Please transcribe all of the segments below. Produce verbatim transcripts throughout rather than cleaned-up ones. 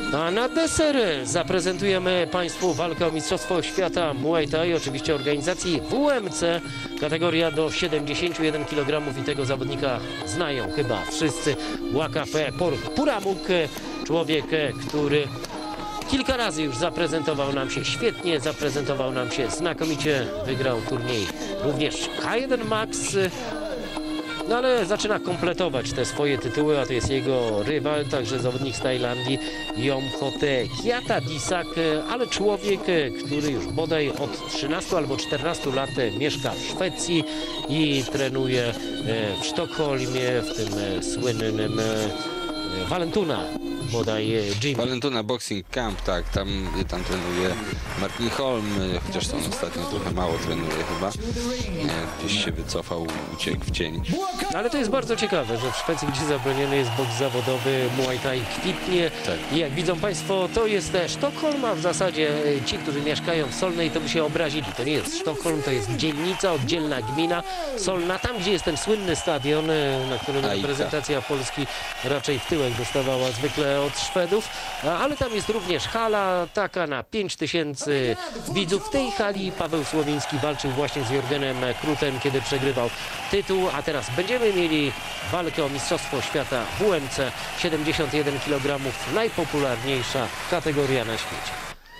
A na deser zaprezentujemy Państwu walkę o Mistrzostwo Świata Muay Thai, oczywiście organizacji W M C, kategoria do siedemdziesięciu jeden kilogramów i tego zawodnika znają chyba wszyscy. Waqaf Puramuk, człowiek, który kilka razy już zaprezentował nam się świetnie, zaprezentował nam się znakomicie, wygrał turniej również K jeden Max. No ale zaczyna kompletować te swoje tytuły, a to jest jego rywal, także zawodnik z Tajlandii, Yomhote Kiatadisak, ale człowiek, który już bodaj od trzynastu albo czternastu lat mieszka w Szwecji i trenuje w Sztokholmie, w tym słynnym Vallentuna bodaj gym. Vallentuna Boxing Camp, tak, tam, tam trenuje Martin Holm, chociaż on ostatnio trochę mało trenuje chyba. Gdzieś się wycofał, uciekł w cień. Ale to jest bardzo ciekawe, że w Szwecji, gdzie zabroniony jest boks zawodowy, Muay Thai kwitnie. Tak. I jak widzą Państwo, to jest Sztokholm, a w zasadzie ci, którzy mieszkają w Solnej, to by się obrazili. To nie jest Sztokholm, to jest dzielnica, oddzielna gmina Solna, tam gdzie jest ten słynny stadion, na którym Ajka. Reprezentacja Polski raczej w tyłek dostawała zwykle od Szwedów, ale tam jest również hala taka na pięć tysięcy widzów. W tej hali Paweł Słowiński walczył właśnie z Jorgenem Krutem, kiedy przegrywał tytuł, a teraz będziemy mieli walkę o Mistrzostwo Świata W M C, siedemdziesiąt jeden kilogramów, najpopularniejsza kategoria na świecie.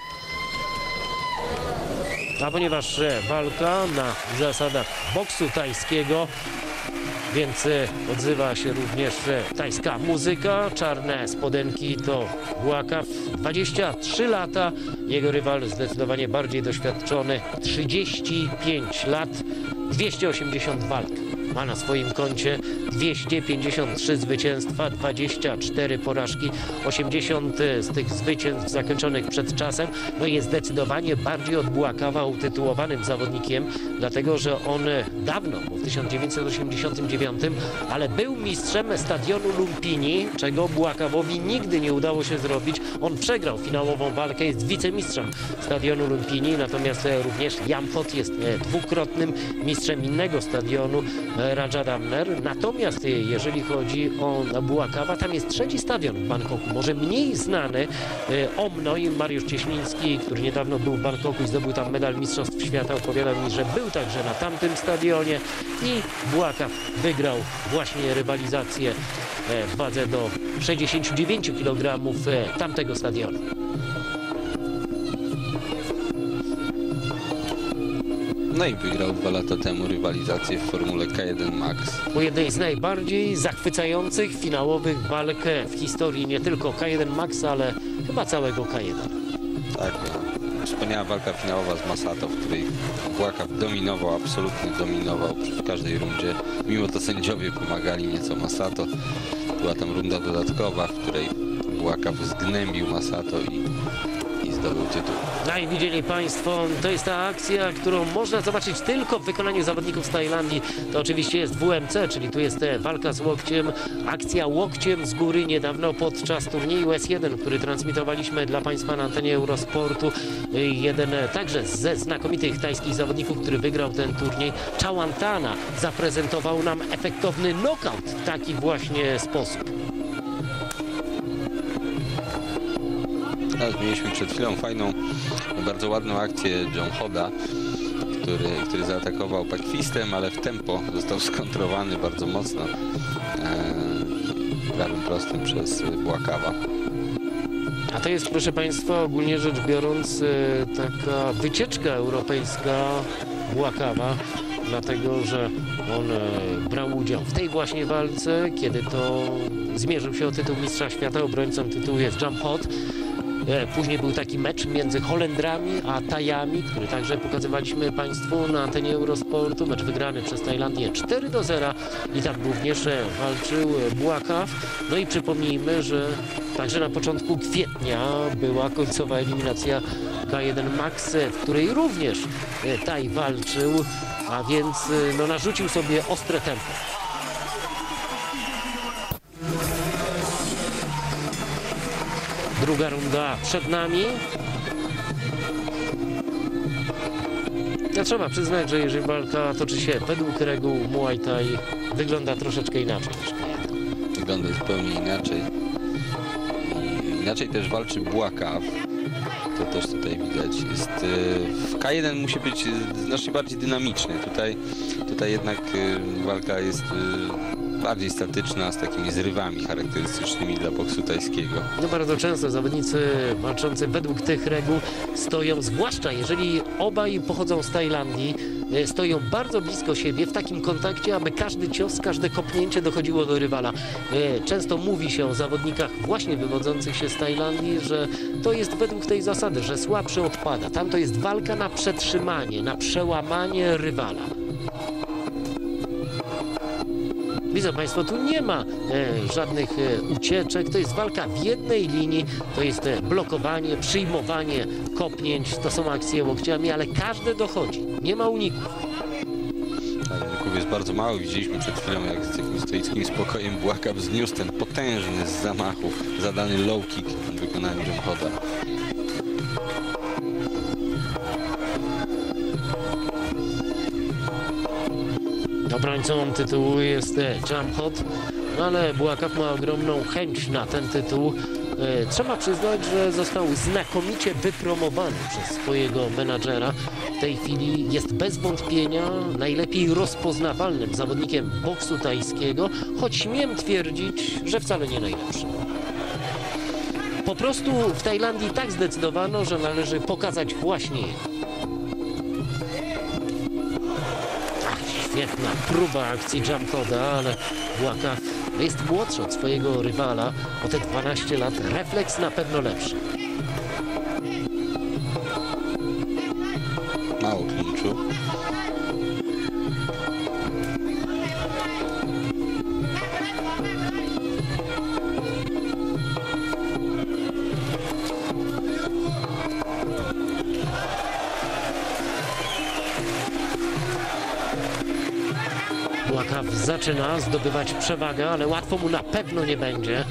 A ponieważ walka na zasadach boksu tajskiego, więc odzywa się również tajska muzyka. Czarne spodenki to Waqaf, dwadzieścia trzy lata. Jego rywal zdecydowanie bardziej doświadczony, trzydzieści pięć lat, dwieście osiemdziesiąt walk. Ma na swoim koncie dwieście pięćdziesiąt trzy zwycięstwa, dwadzieścia cztery porażki, osiemdziesiąt z tych zwycięstw zakończonych przed czasem. No i jest zdecydowanie bardziej od Waqafa utytułowanym zawodnikiem, dlatego że on dawno, bo w tysiąc dziewięćset osiemdziesiątym dziewiątym, ale był mistrzem stadionu Lumpini, czego Waqafowi nigdy nie udało się zrobić. On przegrał finałową walkę, jest wicemistrzem stadionu Lumpini, natomiast również Yamhot jest dwukrotnym mistrzem innego stadionu, Rajadamner. Natomiast jeżeli chodzi o Waqafa, tam jest trzeci stadion w Bangkoku, może mniej znany. Omnoj, Mariusz Cieśliński, który niedawno był w Bangkoku i zdobył tam medal Mistrzostw Świata, opowiadał mi, że był także na tamtym stadionie i Waqaf wygrał właśnie rywalizację w wadze do sześćdziesięciu dziewięciu kilogramów tamtego stadionu. No i wygrał dwa lata temu rywalizację w formule K jeden Max. Po jednej z najbardziej zachwycających finałowych walk w historii nie tylko K jeden Max, ale chyba całego K jeden. Tak, no. Wspaniała walka finałowa z Masato, w której Waqaf dominował, absolutnie dominował w każdej rundzie. Mimo to sędziowie pomagali nieco Masato. Była tam runda dodatkowa, w której Waqaf zgnębił Masato i zdobył tytuł. No i widzieli Państwo, to jest ta akcja, którą można zobaczyć tylko w wykonaniu zawodników z Tajlandii. To oczywiście jest W M C, czyli tu jest walka z łokciem, akcja łokciem z góry niedawno podczas turnieju S jeden, który transmitowaliśmy dla Państwa na antenie Eurosportu. Jeden także ze znakomitych tajskich zawodników, który wygrał ten turniej, Chawantana, zaprezentował nam efektowny knockout w taki właśnie sposób. Mieliśmy przed chwilą fajną, bardzo ładną akcję Yomhoda, który, który zaatakował packwhistem, ale w tempo został skontrowany bardzo mocno e, prawym prostym przez Waqafa. A to jest, proszę Państwa, ogólnie rzecz biorąc, taka wycieczka europejska Waqafa, dlatego że on brał udział w tej właśnie walce, kiedy to zmierzył się o tytuł mistrza świata. Obrońcą tytułu jest Yamhot. Później był taki mecz między Holendrami a Tajami, który także pokazywaliśmy Państwu na antenie Eurosportu. Mecz wygrany przez Tajlandię cztery do zera i tam również walczył Waqaf. No i przypomnijmy, że także na początku kwietnia była końcowa eliminacja K jeden Max, w której również Taj walczył, a więc no, narzucił sobie ostre tempo. Druga runda przed nami. Ja trzeba przyznać, że jeżeli walka toczy się według reguł Muay Thai, wygląda troszeczkę inaczej niż K jeden. Wygląda zupełnie inaczej. Inaczej też walczy Bułakaw. To też tutaj widać. Jest, w K jeden musi być znacznie bardziej dynamiczny. Tutaj, tutaj jednak walka jest bardziej statyczna, z takimi zrywami charakterystycznymi dla boksu tajskiego. No bardzo często zawodnicy walczący według tych reguł stoją, zwłaszcza jeżeli obaj pochodzą z Tajlandii, stoją bardzo blisko siebie w takim kontakcie, aby każdy cios, każde kopnięcie dochodziło do rywala. Często mówi się o zawodnikach właśnie wywodzących się z Tajlandii, że to jest według tej zasady, że słabszy odpada. Tam to jest walka na przetrzymanie, na przełamanie rywala. Widzą Państwo, tu nie ma e, żadnych e, ucieczek, to jest walka w jednej linii, to jest e, blokowanie, przyjmowanie kopnięć, to są akcje łokciami, ale każde dochodzi, nie ma uników. Tak, uników jest bardzo mało, widzieliśmy przed chwilą, jak z takim stoickim spokojem Bułakaw zniósł ten potężny z zamachu zadany low kick w wykonaniu Jamhoda. Obrońcą tytułu jest Jamhot, no ale Bułakaw ma ogromną chęć na ten tytuł. E, trzeba przyznać, że został znakomicie wypromowany przez swojego menadżera. W tej chwili jest bez wątpienia najlepiej rozpoznawalnym zawodnikiem boksu tajskiego, choć śmiem twierdzić, że wcale nie najlepszym. Po prostu w Tajlandii tak zdecydowano, że należy pokazać właśnie je. Świetna próba akcji Jamhoda, ale Bułakaw jest młodszy od swojego rywala o te dwanaście lat. Refleks na pewno lepszy. Mało klinczu. Bułakaw zaczyna zdobywać przewagę, ale łatwo mu na pewno nie będzie.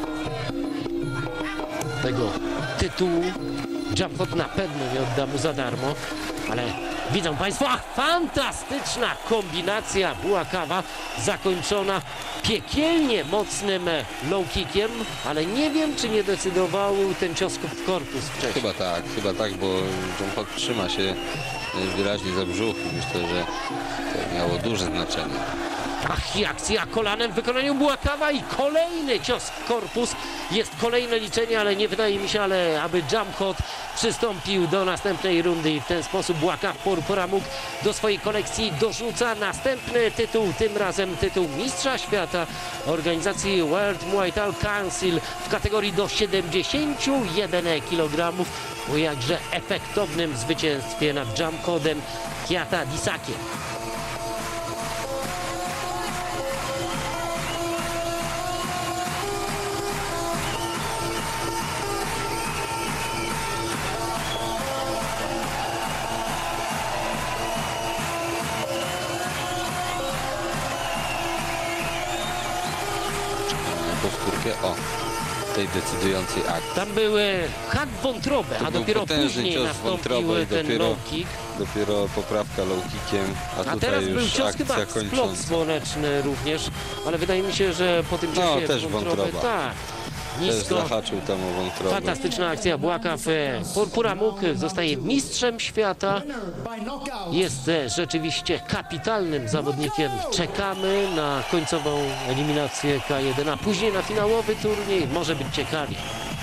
Tego tytułu Jamhot na pewno nie odda mu za darmo, ale widzą Państwo, ach, fantastyczna kombinacja Bułakawa, zakończona piekielnie mocnym low kickiem, ale nie wiem, czy nie decydował ten cios w korpus wcześniej. Chyba tak, chyba tak, bo Jamhot trzyma się wyraźnie za brzuch i myślę, że to miało duże znaczenie. Ach, i akcja kolanem w wykonaniu Bułakawa i kolejny cios w korpus. Jest kolejne liczenie, ale nie wydaje mi się, ale aby Jamhot przystąpił do następnej rundy i w ten sposób Bułakaw Purpuramuk do swojej kolekcji dorzuca następny tytuł, tym razem tytuł Mistrza Świata organizacji World Muay Thai Council w kategorii do siedemdziesięciu jeden kilogramów o jakże efektownym zwycięstwie nad Jamhodem Kiata Disakiem. Powtórkę, o, tej decydującej akcji. Tam były hak w wątrobę, To a był dopiero potężny później cios w nastąpił wątrobę i ten dopiero- low kick. Dopiero poprawka low kickiem, a, A tutaj teraz już był cios akcja chyba w splot kończąca. słoneczny również, ale wydaje mi się, że po tym No, ciosie też w wątrobę, wątroba. tak, Też nisko. zahaczył tam o wątrobę. Fantastyczna akcja. Bułakaw Purpuramuk zostaje mistrzem świata. Jest e, rzeczywiście kapitalnym zawodnikiem. Czekamy na końcową eliminację K jeden, a później na finałowy turniej. Może być ciekawie.